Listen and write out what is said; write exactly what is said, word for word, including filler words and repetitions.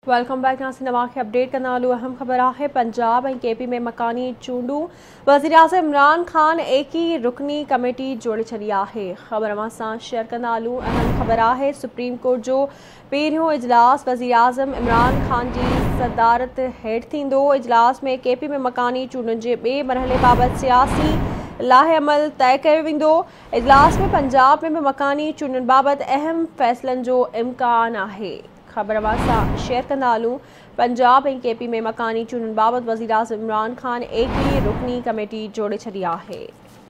Welcome back नासिन खे update कंदा हलूं। अहम ख़बर है पंजाब और केपी में मकानी चूंडू वज़ीर आज़म इमरान खान एक ही रुकनी कमेटी जोड़े छड़ी है। ख़बर अवां सां शेयर कंदा हलूं। अहम ख़बर है सुप्रीम कोर्ट जो पहिरियों इजलास वज़ीर आज़म इमरान खान की सदारत हेठ थींदो। इजलास में केपी में मकानी चूंडुनि के बे मरहले बाबत सियासी लाहे अमल तय किया वेंदो। इजलास में पंजाब में भी मकानी चूंडुनि बाबत अहम फैसलन जो इम्कान है। ख़बर अवां सां शेयर कंदा हलूं। पंजाब और केपी में मकानी चूंडुनि बाबत वज़ीर आज़म इमरान खान एक ही रुकनी कमेटी जोड़े छड़ी है।